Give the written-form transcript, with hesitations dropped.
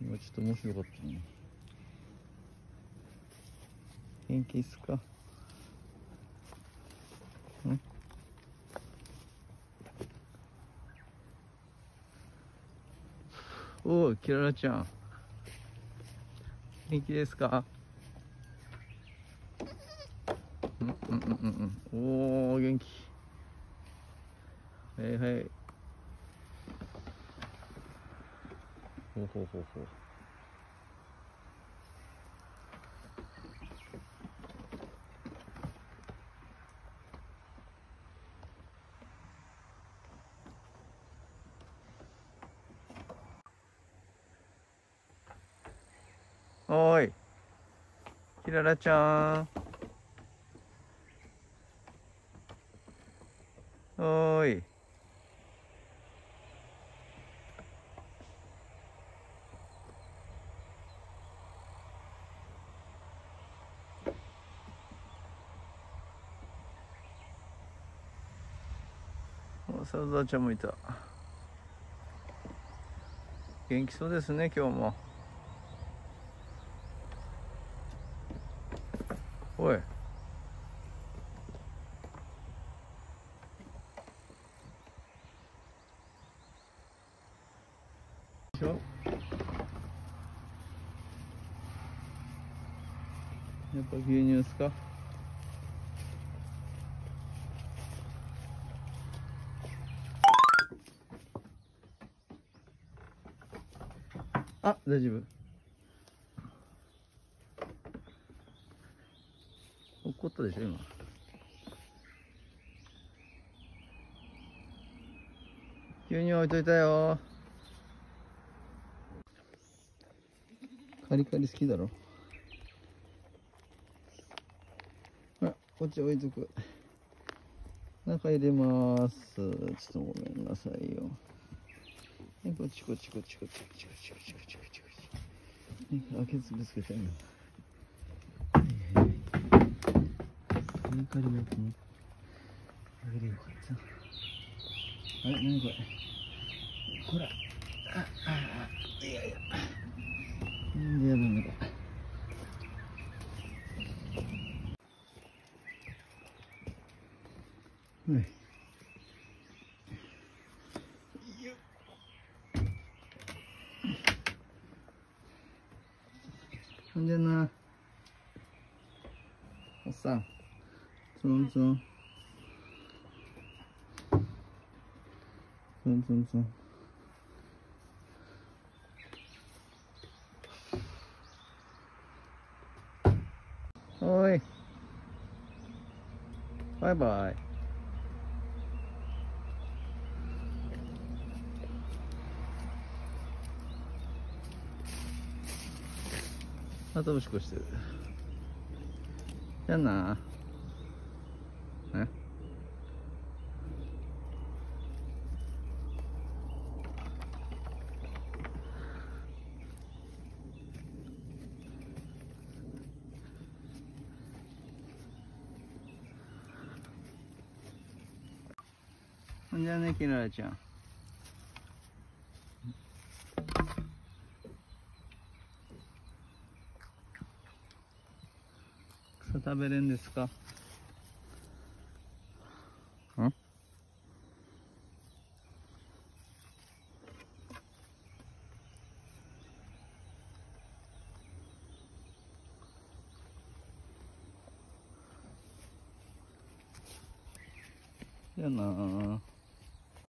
今ちょっと面白かったね。元気っすか？ん？おお、キララちゃん。元気ですか？おお、元気。はいはい。ほうほうほうほう。おーい、キララちゃん。おーい。お、サウザーちゃんもいた。元気そうですね、今日も。おい。でしょ？やっぱ牛乳ですか？あ、大丈夫。怒ったでしょ今。牛乳置いといたよ。カリカリ好きだろ。ほら、こっち置いとく。中入れます。ちょっとごめんなさいよ。はい、こっちこっちこっちこっちこっちこっちこっちこっちこっちこっち。はい、開けつぶつけたよ。はいはい。カリカリのやつね。あげれよかった。あれ、なにこれ。ほら。いやいや。なんでやるんだ。はい。ほんでな。おっさん。ツンツン。ツンツンツン。おい。バイバイ。あとおしっこしてる。じゃあな。ね。ほんじゃね、キララちゃん。草食べれんですか？ん？じゃあな。